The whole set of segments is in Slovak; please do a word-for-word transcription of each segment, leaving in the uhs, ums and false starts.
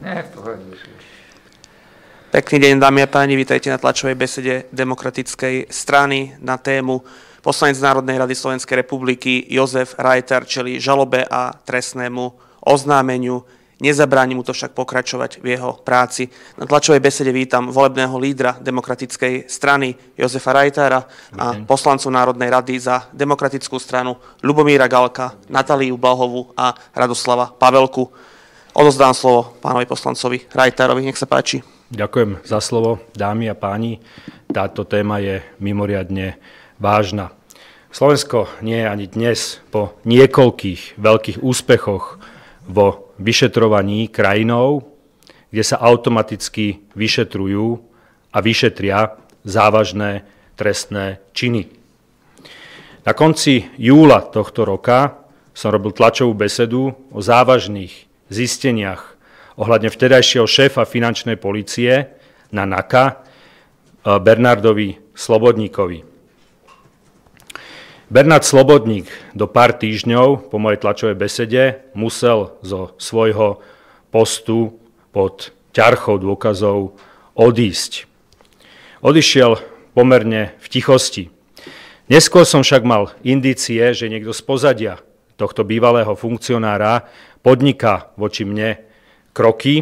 Pekný deň, dámy a páni, vítajte na tlačovej besede Demokratickej strany na tému Poslanec Národnej rady Slovenskej republiky Jozef Reiter čelí žalobe a trestnému oznámeniu. Nezabráni mu to však pokračovať v jeho práci. Na tlačovej besede vítam volebného lídra Demokratickej strany Jozefa Reitera a poslancov Národnej rady za Demokratickú stranu Ľubomíra Galka, Natáliu Blahovú a Radoslava Pavelku. Odozdám slovo pánovi poslancovi Reiterovi. Nech sa páči. Ďakujem za slovo, dámy a páni. Táto téma je mimoriadne vážna. Slovensko nie je ani dnes po niekoľkých veľkých úspechoch vo vyšetrovaní krajinou, kde sa automaticky vyšetrujú a vyšetria závažné trestné činy. Na konci júla tohto roka som robil tlačovú besedu o závažných zisteniach ohľadne vtedajšieho šéfa finančnej polície na NAKA Bernardovi Slobodníkovi. Bernard Slobodník do pár týždňov po mojej tlačovej besede musel zo svojho postu pod ťarchou dôkazov odísť. Odišiel pomerne v tichosti. Neskôr som však mal indície, že niekto z pozadia tohto bývalého funkcionára podniká voči mne kroky.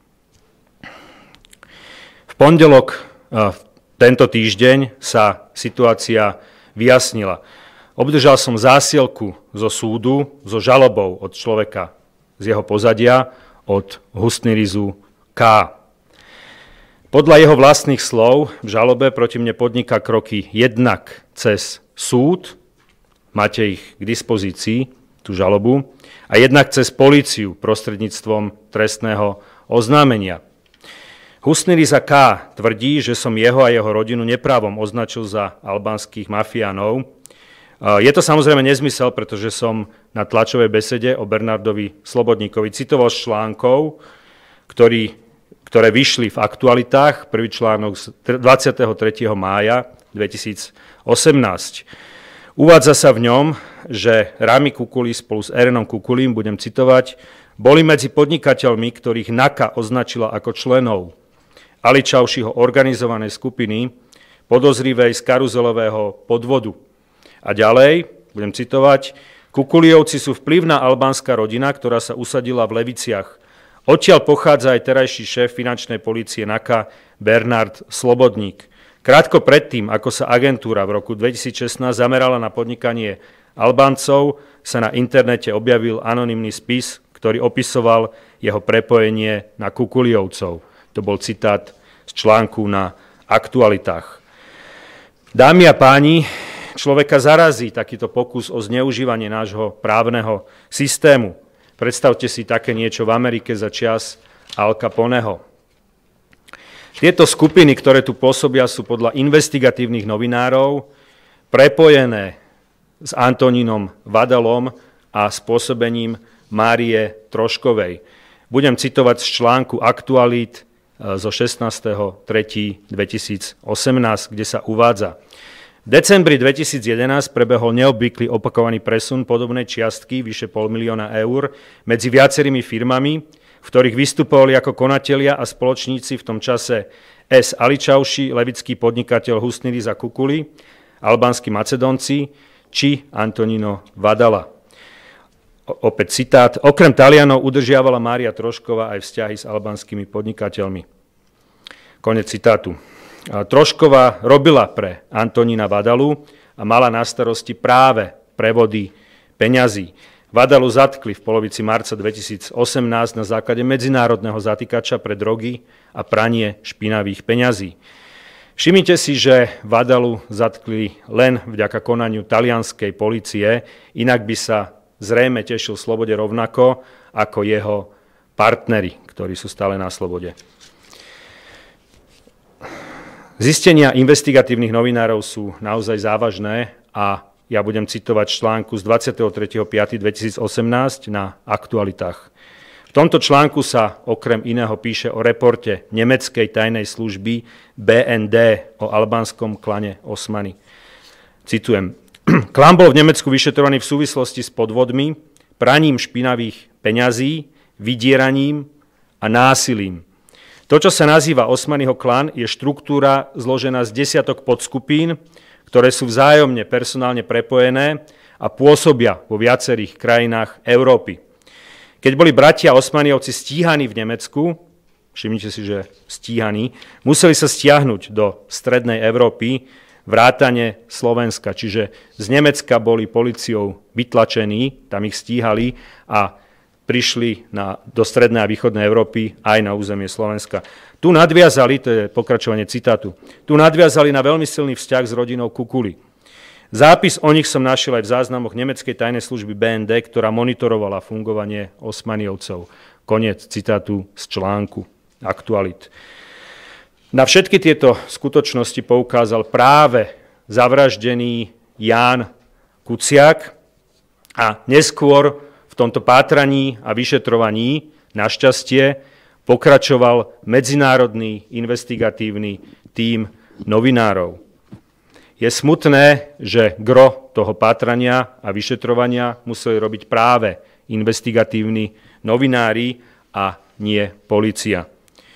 V pondelok tento týždeň sa situácia vyjasnila. Obdržal som zásielku zo súdu so žalobou od človeka z jeho pozadia, od Husnirizu K. Podľa jeho vlastných slov v žalobe proti mne podniká kroky jednak cez súd, máte ich k dispozícii, tú žalobu, a jednak cez políciu prostredníctvom trestného oznámenia. Husniriza K. tvrdí, že som jeho a jeho rodinu neprávom označil za albánskych mafiánov. Je to samozrejme nezmysel, pretože som na tlačovej besede o Bernardovi Slobodníkovi citoval z článkov, ktorý, ktoré vyšli v Aktualitách, prvý článok z dvadsiateho tretieho mája dvetisícosemnásť. Uvádza sa v ňom, že Rami Kukuli spolu s Erenom Kukulím, budem citovať, boli medzi podnikateľmi, ktorých NAKA označila ako členov Ali Čaušiho organizovanej skupiny podozrivej z karuzelového podvodu. A ďalej, budem citovať, Kukuliovci sú vplyvná albánska rodina, ktorá sa usadila v Leviciach. Odtiaľ pochádza aj terajší šéf finančnej polície NAKA Bernard Slobodník. Krátko predtým, ako sa agentúra v roku dvetisícšestnásť zamerala na podnikanie Albáncov, sa na internete objavil anonymný spis, ktorý opisoval jeho prepojenie na Kukuliovcov. To bol citát z článku na Aktualitách. Dámy a páni, človeka zarazí takýto pokus o zneužívanie nášho právneho systému. Predstavte si také niečo v Amerike za čias Al Caponeho. Tieto skupiny, ktoré tu pôsobia, sú podľa investigatívnych novinárov prepojené s Antonínom Vadalom a spôsobením Márie Troškovej. Budem citovať z článku Aktualít zo šestnásteho tretieho dvetisícosemnásť, kde sa uvádza: V decembri dvetisícjedenásť prebehol neobvyklý opakovaný presun podobnej čiastky, vyše pol milióna eur, medzi viacerými firmami, v ktorých vystupovali ako konatelia a spoločníci v tom čase S. Ali Čauši, levický podnikateľ Husniriza Kukuli, albánsky Macedónci, či Antonino Vadala. O, opäť citát. Okrem Talianov udržiavala Mária Trošková aj vzťahy s albánskymi podnikateľmi. Konec citátu. Trošková robila pre Antonína Vadalu a mala na starosti práve prevody peňazí. Vadalu zatkli v polovici marca dvetisícosemnásť na základe medzinárodného zatýkača pre drogy a pranie špinavých peňazí. Všimnite si, že Vadalu zatkli len vďaka konaniu talianskej polície, inak by sa zrejme tešil slobode rovnako ako jeho partneri, ktorí sú stále na slobode. Zistenia investigatívnych novinárov sú naozaj závažné a ja budem citovať článku z dvadsiateho tretieho piateho dvetisícosemnásť na Aktualitách. V tomto článku sa okrem iného píše o reporte nemeckej tajnej služby bé en dé o albánskom klane Osmany. Citujem. Klan bol v Nemecku vyšetrovaný v súvislosti s podvodmi, praním špinavých peňazí, vydieraním a a násilím. To, čo sa nazýva Osmanyho klan, je štruktúra zložená z desiatok podskupín, ktoré sú vzájomne personálne prepojené a pôsobia vo viacerých krajinách Európy. Keď boli bratia Osmaniovci stíhaní v Nemecku, všimnite si, že stíhaní, museli sa stiahnuť do strednej Európy, vrátane Slovenska, čiže z Nemecka boli políciou vytlačení, tam ich stíhali a prišli na, do strednej a východnej Európy aj na územie Slovenska. Tu nadviazali, to je pokračovanie citátu, tu nadviazali na veľmi silný vzťah s rodinou Kukuli. Zápis o nich som našiel aj v záznamoch nemeckej tajnej služby bé en dé, ktorá monitorovala fungovanie Osmaniovcov. Koniec citátu z článku Aktualit. Na všetky tieto skutočnosti poukázal práve zavraždený Ján Kuciak a neskôr v tomto pátraní a vyšetrovaní našťastie pokračoval medzinárodný investigatívny tím novinárov. Je smutné, že gro toho pátrania a vyšetrovania museli robiť práve investigatívni novinári a nie polícia.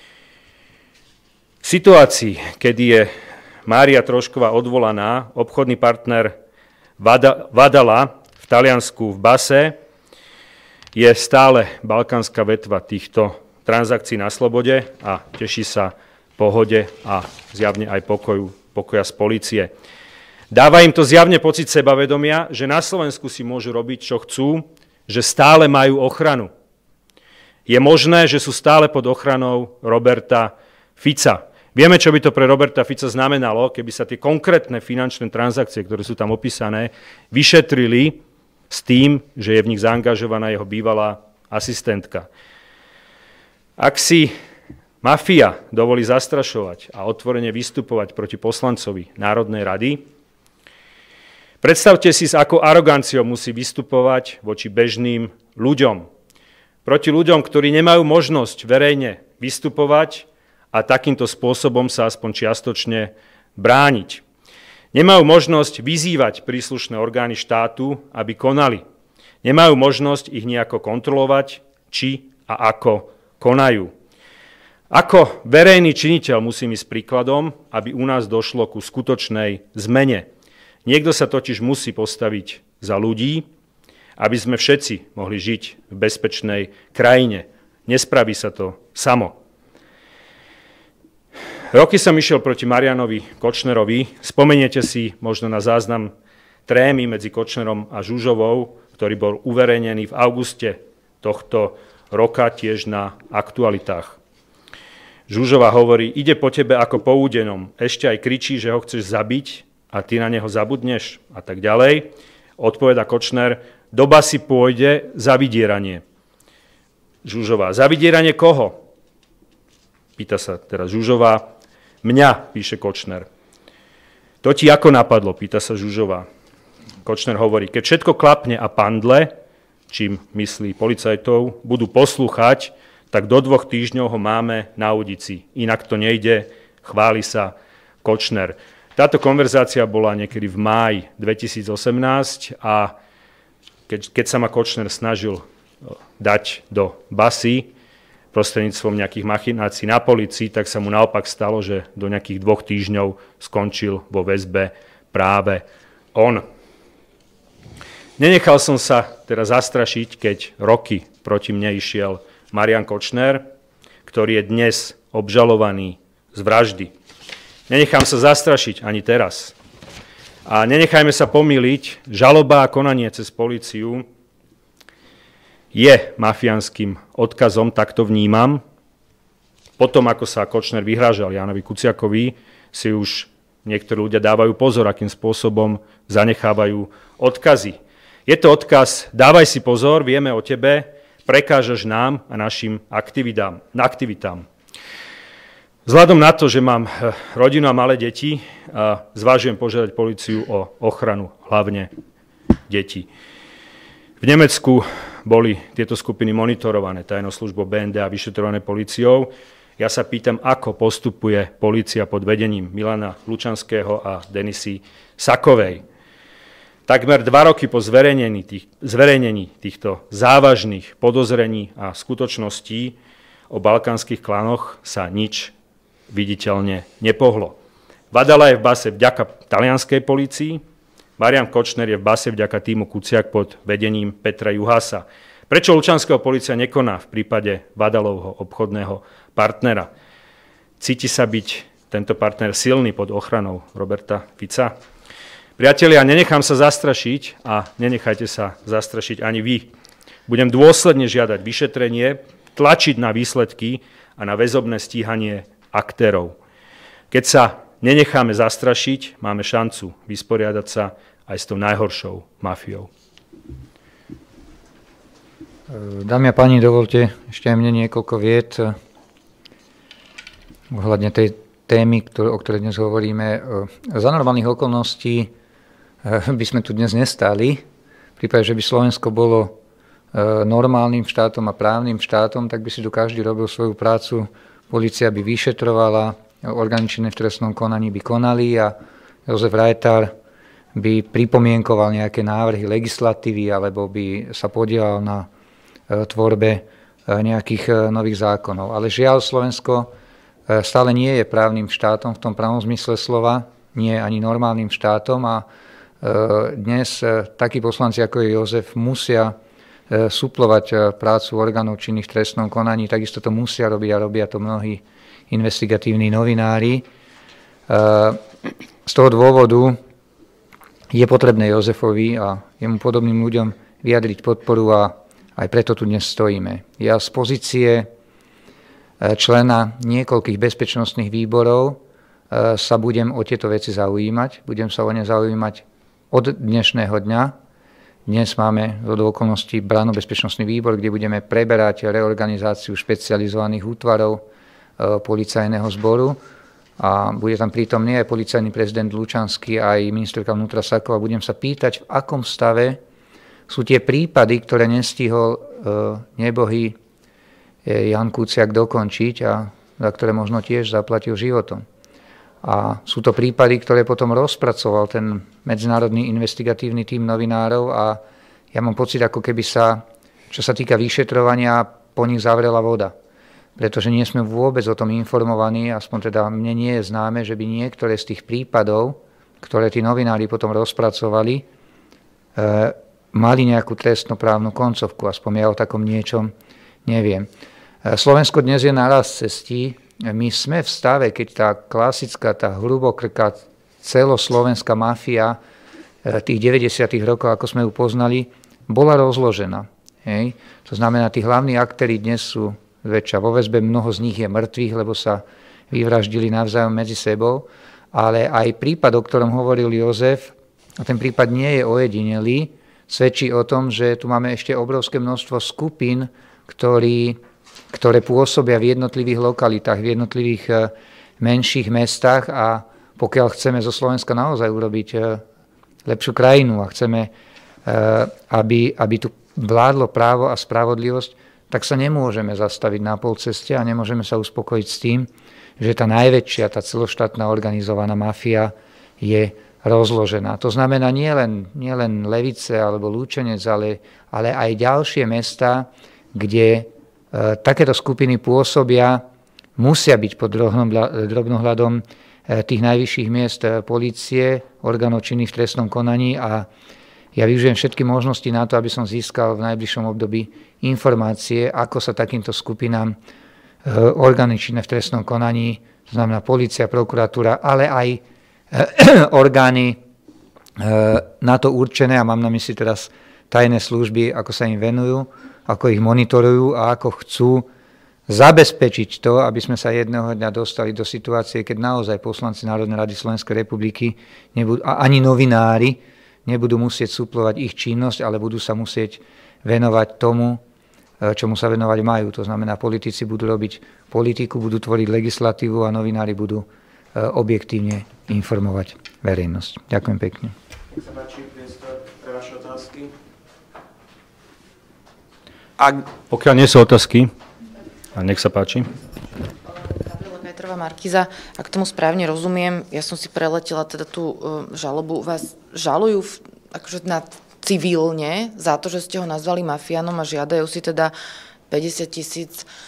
V situácii, kedy je Mária Trošková odvolaná, obchodný partner Vadala v Taliansku v Base, je stále balkánska vetva týchto transakcií na slobode a teší sa pohode a zjavne aj pokoju, pokoja z polície. Dáva im to zjavne pocit sebavedomia, že na Slovensku si môžu robiť, čo chcú, že stále majú ochranu. Je možné, že sú stále pod ochranou Roberta Fica. Vieme, čo by to pre Roberta Fica znamenalo, keby sa tie konkrétne finančné transakcie, ktoré sú tam opísané, vyšetrili s tým, že je v nich zaangažovaná jeho bývalá asistentka. Ak si mafia dovolí zastrašovať a otvorene vystupovať proti poslancovi Národnej rady, predstavte si, s akou aroganciou musí vystupovať voči bežným ľuďom. Proti ľuďom, ktorí nemajú možnosť verejne vystupovať a takýmto spôsobom sa aspoň čiastočne brániť. Nemajú možnosť vyzývať príslušné orgány štátu, aby konali. Nemajú možnosť ich nejako kontrolovať, či a ako konajú. Ako verejný činiteľ musím ísť príkladom, aby u nás došlo ku skutočnej zmene. Niekto sa totiž musí postaviť za ľudí, aby sme všetci mohli žiť v bezpečnej krajine. Nespraví sa to samo. Roky som išiel proti Marianovi Kočnerovi. Spomeniete si možno na záznam trémy medzi Kočnerom a Žužovou, ktorý bol uverejnený v auguste tohto roka tiež na Aktualitách. Žužová hovorí, ide po tebe ako po údenom, ešte aj kričí, že ho chceš zabiť a ty na neho zabudneš a tak ďalej. Odpoveda Kočner, doba si pôjde za vydieranie. Žužová, za vydieranie koho? Pýta sa teraz Žužová. Mňa, píše Kočner. To ti ako napadlo, pýta sa Žužová. Kočner hovorí, keď všetko klapne a pandle, čím myslí policajtov, budú poslúchať, tak do dvoch týždňov ho máme na ulici. Inak to nejde, chváli sa Kočner. Táto konverzácia bola niekedy v máji dvetisícosemnásť a keď, keď sa ma Kočner snažil dať do basy, prostredníctvom nejakých machinácií na polícii, tak sa mu naopak stalo, že do nejakých dvoch týždňov skončil vo väzbe práve on. Nenechal som sa teda zastrašiť, keď roky proti mne išiel Marian Kočner, ktorý je dnes obžalovaný z vraždy. Nenechám sa zastrašiť ani teraz. A nenechajme sa pomýliť, žaloba a konanie cez políciu je mafiánskym odkazom, tak to vnímam. Potom, ako sa Kočner vyhrážal Jánovi Kuciakovi, si už niektorí ľudia dávajú pozor, akým spôsobom zanechávajú odkazy. Je to odkaz, dávaj si pozor, vieme o tebe, prekážaš nám a našim aktivitám. aktivitám. Vzhľadom na to, že mám rodinu a malé deti, zvážujem požiadať políciu o ochranu, hlavne detí. V Nemecku boli tieto skupiny monitorované tajnou službou bé en dé a vyšetrované políciou. Ja sa pýtam, ako postupuje polícia pod vedením Milana Lučanského a Denisy Sakovej. Takmer dva roky po zverejnení, tých, zverejnení týchto závažných podozrení a skutočností o balkánskych klanoch sa nič viditeľne nepohlo. Badala je v base vďaka talianskej polícii, Marian Kočner je v base vďaka týmu Kuciak pod vedením Petra Juhasa. Prečo lučanského polícia nekoná v prípade Badalovho obchodného partnera? Cíti sa byť tento partner silný pod ochranou Roberta Fica? Priatelia, nenechám sa zastrašiť a nenechajte sa zastrašiť ani vy. Budem dôsledne žiadať vyšetrenie, tlačiť na výsledky a na väzobné stíhanie aktérov. Keď sa nenecháme zastrašiť, máme šancu vysporiadať sa aj s tou najhoršou mafiou. Dámy a páni, dovolte ešte aj mne niekoľko vied ohľadne tej témy, o ktorej dnes hovoríme. Za normálnych okolností by sme tu dnes nestáli. V prípade, že by Slovensko bolo normálnym štátom a právnym štátom, tak by si tu každý robil svoju prácu. Polícia by vyšetrovala, orgány činné v trestnom konaní by konali a Jozef Rajtar by pripomienkoval nejaké návrhy legislatívy alebo by sa podielal na tvorbe nejakých nových zákonov. Ale žiaľ, Slovensko stále nie je právnym štátom v tom pravom zmysle slova, nie je ani normálnym štátom a dnes takí poslanci ako je Jozef musia suplovať prácu orgánov činných v trestnom konaní, takisto to musia robiť a robia to mnohí investigatívni novinári. Z toho dôvodu je potrebné Jozefovi a jemu podobným ľuďom vyjadriť podporu a aj preto tu dnes stojíme. Ja z pozície člena niekoľkých bezpečnostných výborov sa budem o tieto veci zaujímať. Budem sa o ne zaujímať od dnešného dňa. Dnes máme do okolností branno-bezpečnostný výbor, kde budeme preberať reorganizáciu špecializovaných útvarov policajného zboru a bude tam prítomný aj policajný prezident Lučanský, aj ministerka vnútra Saková. Budem sa pýtať, v akom stave sú tie prípady, ktoré nestihol nebohý Jan Kuciak dokončiť a za ktoré možno tiež zaplatil životom. A sú to prípady, ktoré potom rozpracoval ten medzinárodný investigatívny tím novinárov a ja mám pocit, ako keby sa, čo sa týka vyšetrovania, po nich zavrela voda. Pretože nie sme vôbec o tom informovaní, aspoň teda mne nie je známe, že by niektoré z tých prípadov, ktoré tí novinári potom rozpracovali, e, mali nejakú trestnoprávnu koncovku, aspoň ja o takom niečom neviem. E, Slovensko dnes je naraz cestí. My sme v stave, keď tá klasická, tá hrubokrká celoslovenská mafia tých deväťdesiatych rokov, ako sme ju poznali, bola rozložená. Hej. To znamená, tí hlavní aktéri dnes sú väčšia vo väzbe, mnoho z nich je mŕtvych, lebo sa vyvraždili navzájom medzi sebou, ale aj prípad, o ktorom hovoril Jozef, a ten prípad nie je ojedinelý, svedčí o tom, že tu máme ešte obrovské množstvo skupín, ktorí ktoré pôsobia v jednotlivých lokalitách, v jednotlivých menších mestách a pokiaľ chceme zo Slovenska naozaj urobiť lepšiu krajinu a chceme, aby, aby tu vládlo právo a spravodlivosť, tak sa nemôžeme zastaviť na polceste a nemôžeme sa uspokojiť s tým, že tá najväčšia, tá celoštátna organizovaná mafia je rozložená. To znamená nielen nie len Levice alebo Lučenec, ale, ale aj ďalšie mestá, kde takéto skupiny pôsobia, musia byť pod drobnohľadom tých najvyšších miest polície, orgánov činných v trestnom konaní a ja využijem všetky možnosti na to, aby som získal v najbližšom období informácie, ako sa takýmto skupinám orgány činné v trestnom konaní, to znamená polícia, prokuratúra, ale aj orgány na to určené, a mám na mysli teraz tajné služby, ako sa im venujú, ako ich monitorujú a ako chcú zabezpečiť to, aby sme sa jedného dňa dostali do situácie, keď naozaj poslanci Národnej rady Slovenskej republiky nebudú, a ani novinári nebudú musieť suplovať ich činnosť, ale budú sa musieť venovať tomu, čomu sa venovať majú. To znamená, politici budú robiť politiku, budú tvoriť legislatívu a novinári budú objektívne informovať verejnosť. Ďakujem pekne. Nech sa páči, priestor pre vaše otázky. Ak... Pokiaľ nie sú otázky, a nech sa páči. Petrová Markíza, ak tomu správne rozumiem, ja som si preletela teda tú žalobu, vás žalujú v, akože na civilne za to, že ste ho nazvali mafiánom a žiadajú si teda päťdesiat tisíc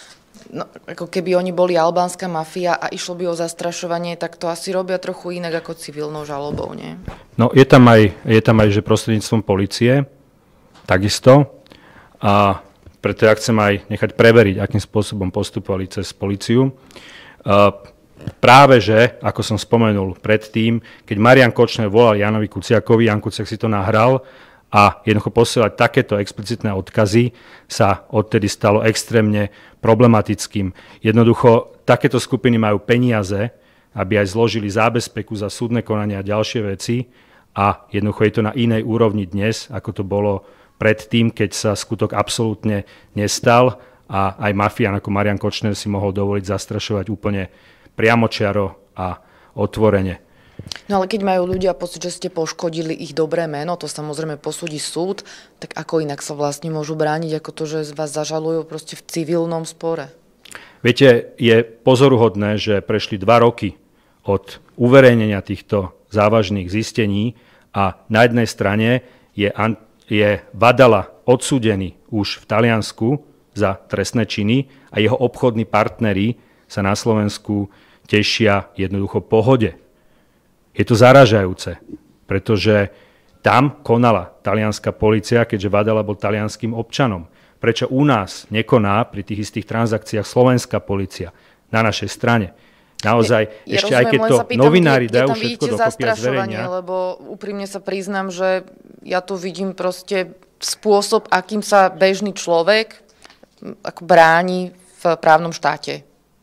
no, ako keby oni boli albánska mafia a išlo by o zastrašovanie, tak to asi robia trochu inak ako civilnou žalobou, nie? No je tam aj, je tam aj že prostredníctvom polície, takisto. A preto ja chcem aj nechať preveriť, akým spôsobom postupovali cez políciu. Práve že, ako som spomenul predtým, keď Marian Kočner volal Jánovi Kuciakovi, Ján Kuciak si to nahral a jednoducho posielať takéto explicitné odkazy sa odtedy stalo extrémne problematickým. Jednoducho takéto skupiny majú peniaze, aby aj zložili zábezpeku za súdne konania a ďalšie veci a jednoducho je to na inej úrovni dnes, ako to bolo predtým, keď sa skutok absolútne nestal a aj mafián ako Marian Kočner si mohol dovoliť zastrašovať úplne priamočiaro a otvorene. No ale keď majú ľudia pocit, že ste poškodili ich dobré meno, to samozrejme posúdi súd, tak ako inak sa vlastne môžu brániť, ako to, že vás zažalujú proste v civilnom spore? Viete, je pozoruhodné, že prešli dva roky od uverejnenia týchto závažných zistení a na jednej strane je, je Vadala odsúdený už v Taliansku za trestné činy a jeho obchodní partneri sa na Slovensku tešia jednoducho pohode. Je to zaražajúce, pretože tam konala talianska polícia, keďže Vadala bol talianským občanom. Prečo u nás nekoná pri tých istých transakciách slovenská polícia na našej strane? Naozaj, ja, ešte ja rozumiem, aj keď to pýtam, novinári dajú všetko dokopy a zverejnia. Lebo úprimne sa priznám, že ja tu vidím proste spôsob, akým sa bežný človek ako bráni v právnom štáte.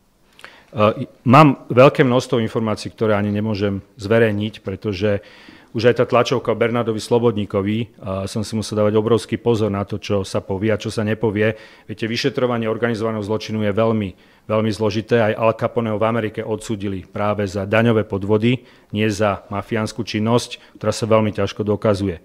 Mám veľké množstvo informácií, ktoré ani nemôžem zverejniť, pretože už aj tá tlačovka o Bernardovi Slobodníkovi, som si musel dávať obrovský pozor na to, čo sa povie a čo sa nepovie. Viete, vyšetrovanie organizovaného zločinu je veľmi, veľmi zložité. Aj Al Caponeho v Amerike odsúdili práve za daňové podvody, nie za mafiánsku činnosť, ktorá sa veľmi ťažko dokazuje.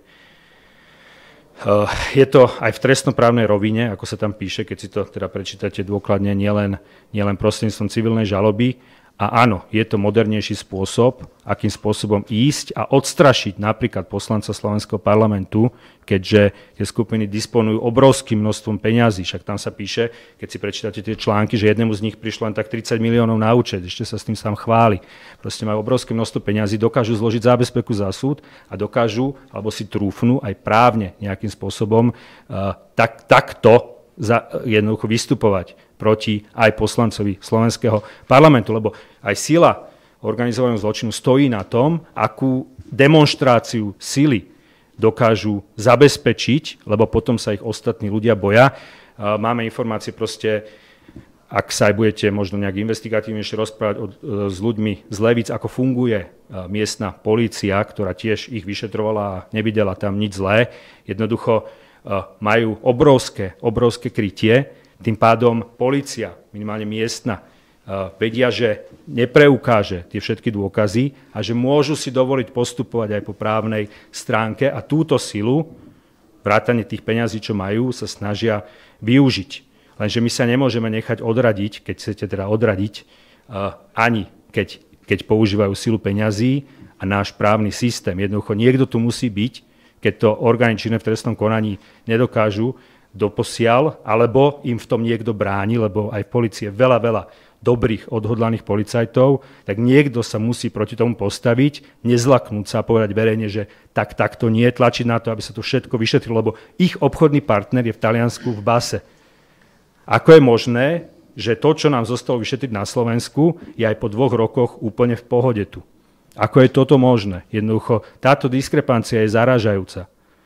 Je to aj v trestnoprávnej rovine, ako sa tam píše, keď si to teda prečítate dôkladne, nielen, nielen prostredníctvom civilnej žaloby. A áno, je to modernejší spôsob, akým spôsobom ísť a odstrašiť napríklad poslanca Slovenského parlamentu, keďže tie skupiny disponujú obrovským množstvom peňazí. Však tam sa píše, keď si prečítate tie články, že jednému z nich prišlo len tak tridsať miliónov na účet, ešte sa s tým sám chváli. Proste majú obrovské množstvo peňazí, dokážu zložiť zábezpeku za súd a dokážu, alebo si trúfnú aj právne nejakým spôsobom uh, tak, takto za, jednoducho vystupovať proti aj poslancovi slovenského parlamentu, lebo aj sila organizovaného zločinu stojí na tom, akú demonštráciu sily dokážu zabezpečiť, lebo potom sa ich ostatní ľudia boja. Máme informácie proste, ak sa aj budete možno nejak investigatívnejšie rozprávať od, s ľuďmi z Levíc, ako funguje miestna polícia, ktorá tiež ich vyšetrovala a nevidela tam nič zlé. Jednoducho majú obrovské, obrovské krytie, tým pádom polícia, minimálne miestna, vedia, že nepreukáže tie všetky dôkazy a že môžu si dovoliť postupovať aj po právnej stránke a túto silu, vrátane tých peňazí, čo majú, sa snažia využiť. Lenže my sa nemôžeme nechať odradiť, keď chcete teda odradiť, ani keď, keď používajú silu peňazí a náš právny systém. Jednoducho niekto tu musí byť, keď to orgány činné v trestnom konaní nedokážu doposiaľ, alebo im v tom niekto bráni, lebo aj v polícii je veľa, veľa dobrých, odhodlaných policajtov, tak niekto sa musí proti tomu postaviť, nezlaknúť sa a povedať verejne, že tak, tak to nie, tlačiť na to, aby sa to všetko vyšetrilo, lebo ich obchodný partner je v Taliansku v base. Ako je možné, že to, čo nám zostalo vyšetriť na Slovensku, je aj po dvoch rokoch úplne v pohode tu? Ako je toto možné? Jednoducho, táto diskrepancia je zarážajúca.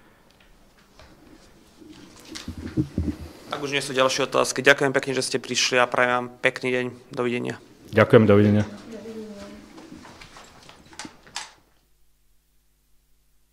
Ak už nie sú ďalšie otázky, ďakujem pekne, že ste prišli a prajem vám pekný deň. Dovidenia. Ďakujem, dovidenia.